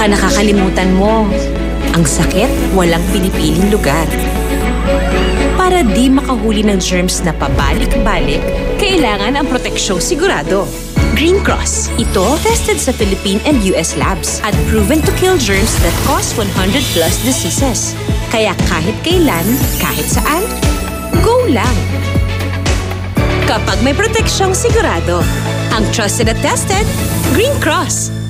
Baka nakakalimutan mo, ang sakit walang pinipiling lugar. Para di makahuli ng germs na pabalik-balik, kailangan ang proteksyong sigurado. Green Cross. Ito, tested sa Philippine and US labs at proven to kill germs that cause 100+ diseases. Kaya kahit kailan, kahit saan, go lang! Kapag may proteksyong sigurado, ang trusted at tested, Green Cross.